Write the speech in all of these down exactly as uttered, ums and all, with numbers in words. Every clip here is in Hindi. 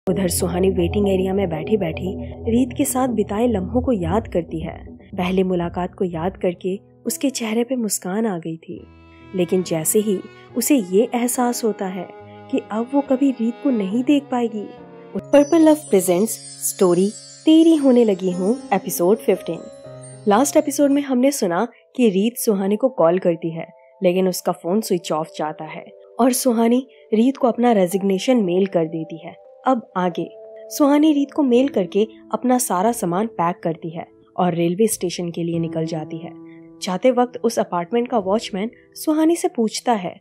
उधर सुहानी वेटिंग एरिया में बैठी बैठी रीत के साथ बिताए लम्हों को याद करती है। पहली मुलाकात को याद करके उसके चेहरे पे मुस्कान आ गई थी, लेकिन जैसे ही उसे ये एहसास होता है कि अब वो कभी रीत को नहीं देख पाएगी। पर्पल लव प्रेजेंट्स स्टोरी तेरी होने लगी हूँ एपिसोड पंद्रह। लास्ट एपिसोड में हमने सुना कि रीत सुहानी को कॉल करती है, लेकिन उसका फोन स्विच ऑफ जाता है और सुहानी रीत को अपना रेजिग्नेशन मेल कर देती है। अब आगे सुहानी रीत को मेल करके अपना सारा सामान पैक करती है और रेलवे स्टेशन के लिए निकल जाती है। जाते वक्त उस अपार्टमेंट का वॉचमैन सुहानी से पूछता है,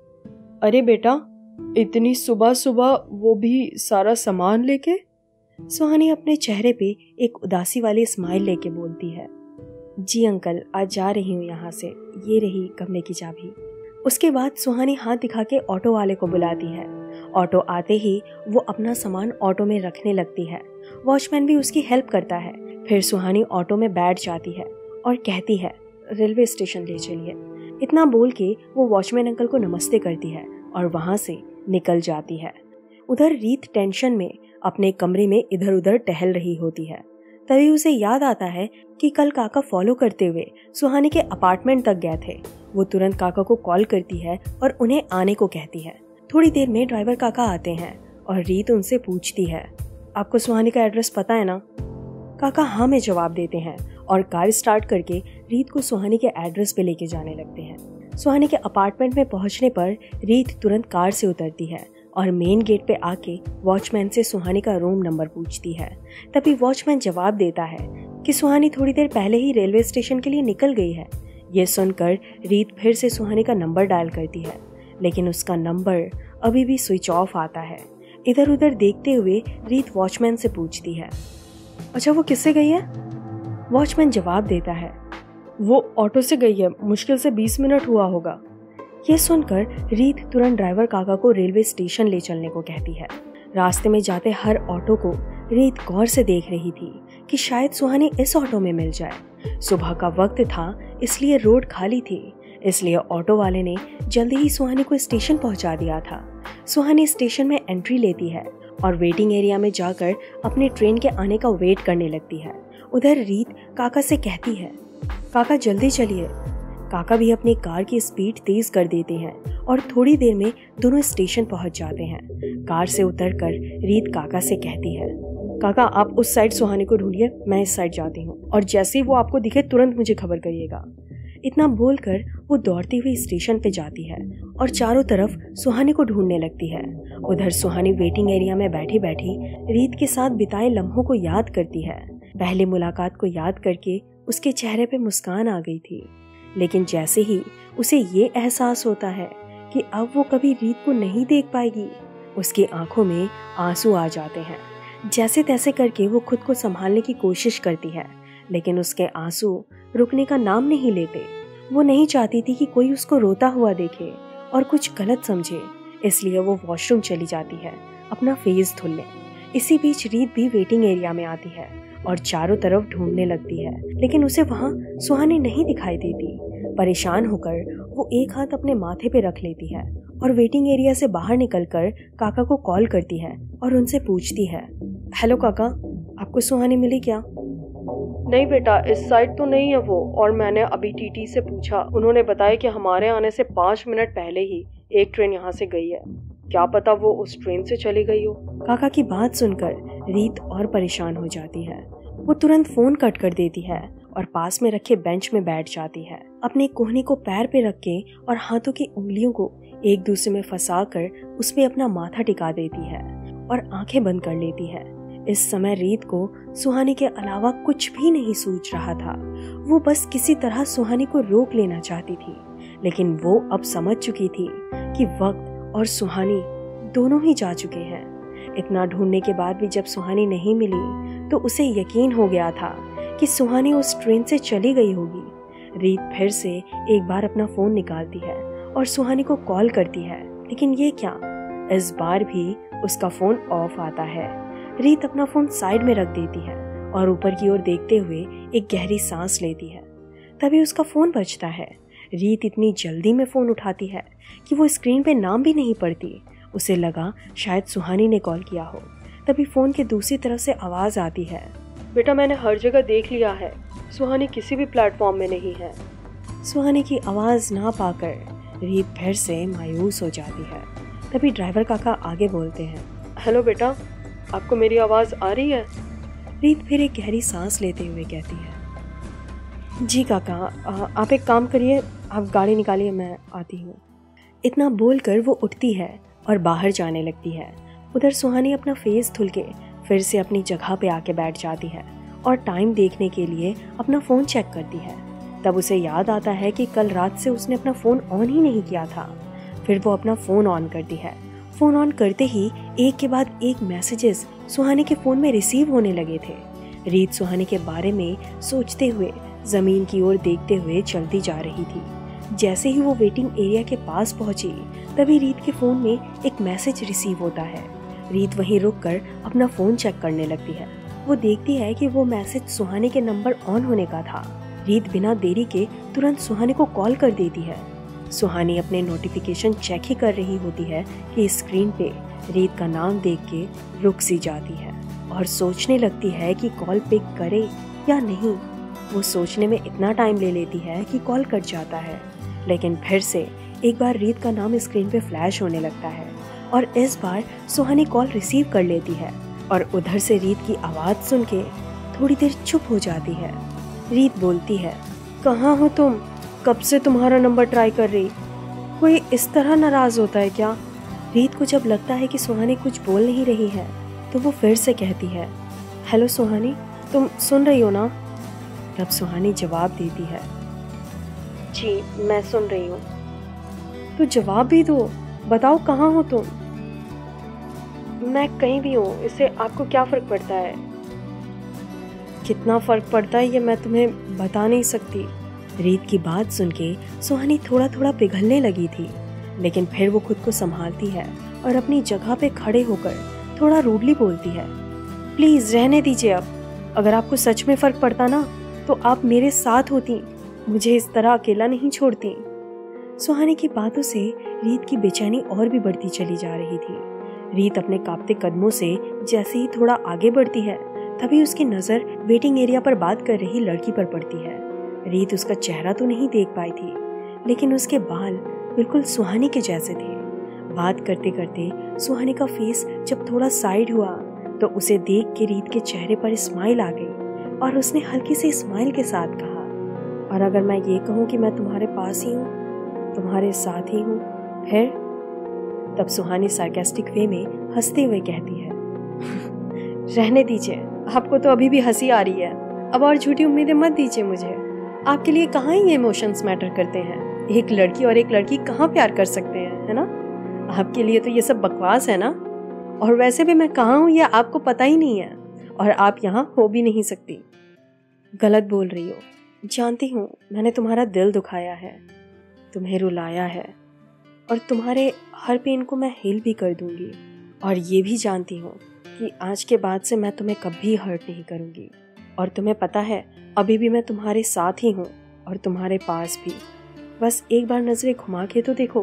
अरे बेटा, इतनी सुबह सुबह वो भी सारा सामान लेके? सुहानी अपने चेहरे पे एक उदासी वाली स्माइल लेके बोलती है, जी अंकल, आज जा रही हूँ यहाँ से, ये रही कमरे की चाबी। उसके बाद सुहानी हाथ दिखा के ऑटो वाले को बुलाती है। ऑटो आते ही वो अपना सामान ऑटो में रखने लगती है। वॉचमैन भी उसकी हेल्प करता है। फिर सुहानी ऑटो में बैठ जाती है और कहती है, रेलवे स्टेशन ले चलिए। इतना बोल के वो वॉचमैन अंकल को नमस्ते करती है और वहाँ से निकल जाती है। उधर रीत टेंशन में अपने कमरे में इधर उधर टहल रही होती है। तभी उसे याद आता है कि कल काका फॉलो करते हुए सुहानी के अपार्टमेंट तक गए थे। वो तुरंत काका को कॉल करती है और उन्हें आने को कहती है। थोड़ी देर में ड्राइवर काका आते हैं और रीत उनसे पूछती है, आपको सुहानी का एड्रेस पता है ना? काका हाँ में जवाब देते हैं और कार स्टार्ट करके रीत को सुहानी के एड्रेस पे लेके जाने लगते हैं। सुहानी के अपार्टमेंट में पहुंचने पर रीत तुरंत कार से उतरती है और मेन गेट पे आके वॉचमैन से सुहानी का रूम नंबर पूछती है। तभी वॉचमैन जवाब देता है कि सुहानी थोड़ी देर पहले ही रेलवे स्टेशन के लिए निकल गई है। ये सुनकर रीत फिर से सुहानी का नंबर डायल करती है, लेकिन उसका नंबर अभी भी स्विच ऑफ आता है। इधर उधर देखते हुए रीत वॉचमैन से पूछती है, अच्छा वो किससे गई है? वॉचमैन जवाब देता है, वो ऑटो से गई है, मुश्किल से बीस मिनट हुआ होगा। यह सुनकर रीत तुरंत ड्राइवर काका को रेलवे स्टेशन ले चलने को कहती है। रास्ते में जाते हर ऑटो को रीत गौर से देख रही थी कि शायद सुहानी इस ऑटो में मिल जाए। सुबह का वक्त था, इसलिए रोड खाली थी, इसलिए ऑटो वाले ने जल्दी ही सुहानी को स्टेशन पहुंचा दिया था। सुहानी स्टेशन में एंट्री लेती है और वेटिंग एरिया में जाकर अपने ट्रेन के आने का वेट करने लगती है। उधर रीत काका से कहती है, काका जल्दी चलिए। काका भी अपनी कार की स्पीड तेज कर देते हैं और थोड़ी देर में दोनों स्टेशन पहुंच जाते हैं। कार से उतरकर रीत काका से कहती है, काका आप उस साइड सुहानी को ढूंढिए, मैं इस साइड जाती हूँ, और जैसे ही वो आपको दिखे तुरंत मुझे खबर करिएगा। इतना बोलकर वो दौड़ती हुई स्टेशन पे जाती है और चारों तरफ सुहानी को ढूंढने लगती है। उधर सुहानी वेटिंग एरिया में बैठी बैठी रीत के साथ बिताए लम्हों को याद करती है। पहली मुलाकात को याद करके उसके चेहरे पे मुस्कान आ गई थी, लेकिन जैसे ही उसे ये एहसास होता है कि अब वो कभी रीत को नहीं देख पाएगी, उसकी आंखों में आंसू आ जाते हैं। जैसे तैसे करके वो खुद को संभालने की कोशिश करती है, लेकिन उसके आंसू रुकने का नाम नहीं लेते। वो नहीं चाहती थी कि कोई उसको रोता हुआ देखे और कुछ गलत समझे, इसलिए वो वॉशरूम चली जाती है अपना फेस धुलने। इसी बीच रीत भी वेटिंग एरिया में आती है और चारों तरफ ढूंढने लगती है, लेकिन उसे वहाँ सुहानी नहीं दिखाई देती। परेशान होकर वो एक हाथ अपने माथे पे रख लेती है और वेटिंग एरिया से बाहर निकलकर काका को कॉल करती है और उनसे पूछती है, हेलो काका, आपको सुहानी मिली क्या? नहीं बेटा, इस साइड तो नहीं है वो, और मैंने अभी टीटी से पूछा, उन्होंने बताया कि हमारे आने से पाँच मिनट पहले ही एक ट्रेन यहाँ से गई है, क्या पता वो उस ट्रेन से चली गई हो। काका की बात सुनकर रीत और परेशान हो जाती है। वो तुरंत फोन कट कर देती है और पास में रखे बेंच में बैठ जाती है। अपने कोहनी को पैर पे रख के और हाथों की उंगलियों को एक दूसरे में फंसा कर उसमें अपना माथा टिका देती है और आंखें बंद कर लेती है। इस समय रीत को सुहानी के अलावा कुछ भी नहीं सूझ रहा था। वो बस किसी तरह सुहानी को रोक लेना चाहती थी, लेकिन वो अब समझ चुकी थी कि वक्त और सुहानी दोनों ही जा चुके हैं। इतना ढूंढने के बाद भी जब सुहानी नहीं मिली तो उसे यकीन हो गया था कि सुहानी उस ट्रेन से चली गई होगी। रीत फिर से एक बार अपना फोन निकालती है और सुहानी को कॉल करती है, लेकिन ये क्या, इस बार भी उसका फोन ऑफ आता है। रीत अपना फोन साइड में रख देती है और ऊपर की ओर देखते हुए एक गहरी सांस लेती है। तभी उसका फोन बजता है। रीत इतनी जल्दी में फोन उठाती है कि वो स्क्रीन पे नाम भी नहीं पढ़ती। उसे लगा शायद सुहानी ने कॉल किया हो। तभी फ़ोन के दूसरी तरफ से आवाज़ आती है, बेटा मैंने हर जगह देख लिया है, सुहानी किसी भी प्लेटफॉर्म में नहीं है। सुहानी की आवाज़ ना पाकर रीत फिर से मायूस हो जाती है। तभी ड्राइवर काका आगे बोलते हैं, हेलो बेटा, आपको मेरी आवाज़ आ रही है? रीत फिर एक गहरी सांस लेते हुए कहती है, जी काका, आ, आप एक काम करिए, आप गाड़ी निकालिए, मैं आती हूँ। इतना बोलकर वो उठती है और बाहर जाने लगती है। उधर सुहानी अपना फेस धुल के फिर से अपनी जगह पे आके बैठ जाती है और टाइम देखने के लिए अपना फ़ोन चेक करती है। तब उसे याद आता है कि कल रात से उसने अपना फ़ोन ऑन ही नहीं किया था। फिर वो अपना फ़ोन ऑन करती है। फ़ोन ऑन करते ही एक के बाद एक मैसेजेस सुहानी के फ़ोन में रिसीव होने लगे थे। रीत सुहानी के बारे में सोचते हुए ज़मीन की ओर देखते हुए चलती जा रही थी। जैसे ही वो वेटिंग एरिया के पास पहुंची, तभी रीत के फ़ोन में एक मैसेज रिसीव होता है। रीत वहीं रुककर अपना फ़ोन चेक करने लगती है। वो देखती है कि वो मैसेज सुहानी के नंबर ऑन होने का था। रीत बिना देरी के तुरंत सुहानी को कॉल कर देती है। सुहानी अपने नोटिफिकेशन चेक ही कर रही होती है कि स्क्रीन पे रीत का नाम देख के रुक सी जाती है और सोचने लगती है कि कॉल पिक करे या नहीं। वो सोचने में इतना टाइम ले लेती है कि कॉल कट जाता है, लेकिन फिर से एक बार रीत का नाम स्क्रीन पे फ्लैश होने लगता है और इस बार सुहानी कॉल रिसीव कर लेती है और उधर से रीत की आवाज़ सुन के थोड़ी देर चुप हो जाती है। रीत बोलती है, कहाँ हो तुम? कब से तुम्हारा नंबर ट्राई कर रही। कोई इस तरह नाराज़ होता है क्या? रीत को जब लगता है कि सुहानी कुछ बोल नहीं रही है तो वो फिर से कहती है, हेलो सुहानी, तुम सुन रही हो ना? तब सुहानी जवाब देती है, जी मैं सुन रही हूँ। तो जवाब भी दो, बताओ कहाँ हो तुम? मैं कहीं भी हूँ, इससे आपको क्या फ़र्क पड़ता है? कितना फ़र्क पड़ता है ये मैं तुम्हें बता नहीं सकती। रीत की बात सुन के सुहानी थोड़ा थोड़ा पिघलने लगी थी, लेकिन फिर वो खुद को संभालती है और अपनी जगह पे खड़े होकर थोड़ा रूडली बोलती है, प्लीज़ रहने दीजिए अब। अगर आपको सच में फ़र्क पड़ता ना तो आप मेरे साथ होती, मुझे इस तरह अकेला नहीं छोड़ती। सुहानी की बातों से रीत की बेचैनी और भी बढ़ती चली जा रही थी। रीत अपने कांपते कदमों से जैसे ही थोड़ा आगे बढ़ती है, तभी उसकी नज़र वेटिंग एरिया पर बात कर रही लड़की पर पड़ती है। रीत उसका चेहरा तो नहीं देख पाई थी, लेकिन उसके बाल बिल्कुल सुहानी के जैसे थे। बात करते करते सुहानी का फेस जब थोड़ा साइड हुआ तो उसे देख के रीत के चेहरे पर स्माइल आ गई और उसने हल्की सी स्माइल के साथ कहा, और अगर मैं ये कहूँ कि मैं तुम्हारे पास ही हूँ, तुम्हारे साथ ही हूँ, फिर? तब सुहानी सार्केस्टिक वे में हंसते हुए कहती है, रहने दीजिए, आपको तो अभी भी हंसी आ रही है। अब और झूठी उम्मीदें मत दीजिए मुझे। आपके लिए कहाँ ये इमोशंस मैटर करते हैं? एक लड़की और एक लड़की कहाँ प्यार कर सकते हैं, है ना? आपके लिए तो ये सब बकवास है ना? और वैसे भी मैं कहाँ हूँ ये आपको पता ही नहीं है और आप यहाँ हो भी नहीं सकती। गलत बोल रही हो, जानती हूँ मैंने तुम्हारा दिल दुखाया है, तुम्हें रुलाया है और तुम्हारे हर पेन को मैं हील भी कर दूंगी। और ये भी जानती हूँ कि आज के बाद से मैं तुम्हें कभी हर्ट नहीं करूँगी। और तुम्हें पता है अभी भी मैं तुम्हारे साथ ही हूँ और तुम्हारे पास भी। बस एक बार नज़रें घुमा के तो देखो।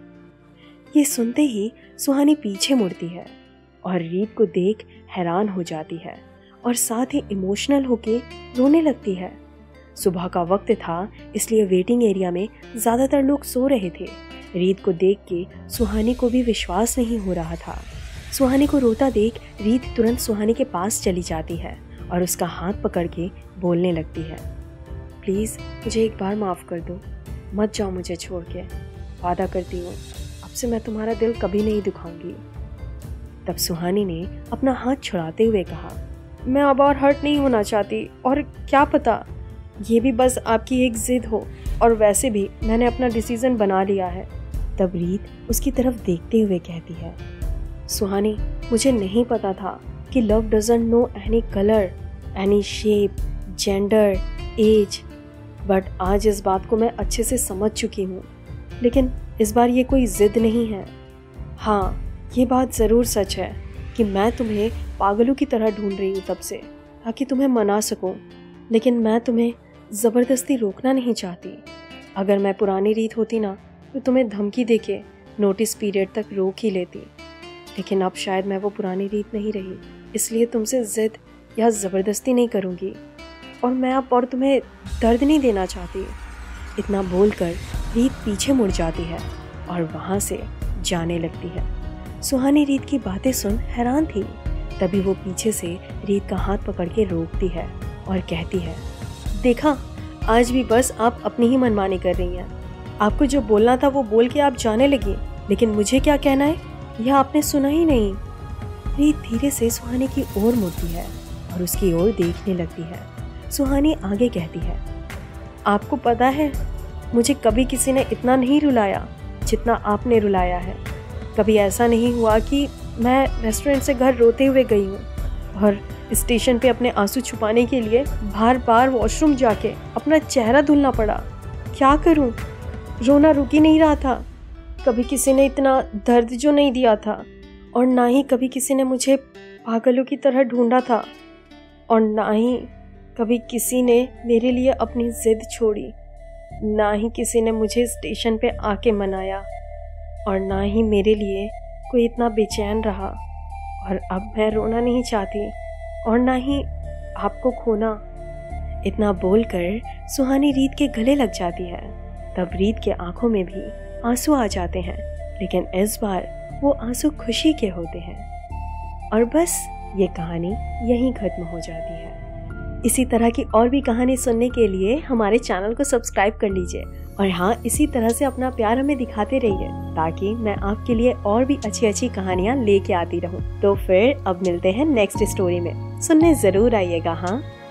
ये सुनते ही सुहानी पीछे मुड़ती है और रीत को देख हैरान हो जाती है और साथ ही इमोशनल होके रोने लगती है। सुबह का वक्त था, इसलिए वेटिंग एरिया में ज़्यादातर लोग सो रहे थे। रीत को देख के सुहानी को भी विश्वास नहीं हो रहा था। सुहानी को रोता देख रीत तुरंत सुहानी के पास चली जाती है और उसका हाथ पकड़ के बोलने लगती है, प्लीज़ मुझे एक बार माफ़ कर दो, मत जाओ मुझे छोड़ के, वादा करती हूँ अब से मैं तुम्हारा दिल कभी नहीं दुखाऊंगी। तब सुहानी ने अपना हाथ छुड़ाते हुए कहा, मैं अब और हर्ट नहीं होना चाहती, और क्या पता ये भी बस आपकी एक जिद हो, और वैसे भी मैंने अपना डिसीजन बना लिया है। तब रीत उसकी तरफ देखते हुए कहती है, सुहानी मुझे नहीं पता था कि love doesn't know any colour, any shape, gender, age, but आज इस बात को मैं अच्छे से समझ चुकी हूँ। लेकिन इस बार ये कोई ज़िद नहीं है। हाँ, ये बात ज़रूर सच है कि मैं तुम्हें पागलों की तरह ढूंढ रही हूँ तब से, ताकि तुम्हें मना सकूँ, लेकिन मैं तुम्हें ज़बरदस्ती रोकना नहीं चाहती। अगर मैं पुरानी रीत होती ना तो तुम्हें धमकी देके नोटिस पीरियड तक रोक ही लेती, लेकिन अब शायद मैं वो पुरानी रीत नहीं रही। इसलिए तुमसे जिद या ज़बरदस्ती नहीं करूँगी और मैं अब और तुम्हें दर्द नहीं देना चाहती। इतना बोलकर रीत पीछे मुड़ जाती है और वहाँ से जाने लगती है। सुहानी रीत की बातें सुन हैरान थी। तभी वो पीछे से रीत का हाथ पकड़ के रोकती है और कहती है, देखा, आज भी बस आप अपनी ही मनमानी कर रही हैं। आपको जो बोलना था वो बोल के आप जाने लगी, लेकिन मुझे क्या कहना है यह आपने सुना ही नहीं। रीत धीरे से सुहानी की ओर मुड़ती है और उसकी ओर देखने लगती है। सुहानी आगे कहती है, आपको पता है, मुझे कभी किसी ने इतना नहीं रुलाया जितना आपने रुलाया है। कभी ऐसा नहीं हुआ कि मैं रेस्टोरेंट से घर रोते हुए गई हूँ और स्टेशन पे अपने आंसू छुपाने के लिए बार बार वॉशरूम जाके अपना चेहरा धुलना पड़ा। क्या करूँ, रोना रुक ही नहीं रहा था। कभी किसी ने इतना दर्द जो नहीं दिया था और ना ही कभी किसी ने मुझे पागलों की तरह ढूंढा था और ना ही कभी किसी ने मेरे लिए अपनी जिद छोड़ी, ना ही किसी ने मुझे स्टेशन पे आके मनाया और ना ही मेरे लिए कोई इतना बेचैन रहा। और अब मैं रोना नहीं चाहती और ना ही आपको खोना। इतना बोलकर सुहानी रीत के गले लग जाती है। तब रीत के आंखों में भी आंसू आ जाते हैं, लेकिन इस बार वो आंसू खुशी के होते हैं। और बस ये कहानी यहीं खत्म हो जाती है। इसी तरह की और भी कहानी सुनने के लिए हमारे चैनल को सब्सक्राइब कर लीजिए और हाँ, इसी तरह से अपना प्यार हमें दिखाते रहिए ताकि मैं आपके लिए और भी अच्छी अच्छी कहानियाँ लेके आती रहूँ। तो फिर अब मिलते हैं नेक्स्ट स्टोरी में। सुनने जरूर आइएगा। हाँ।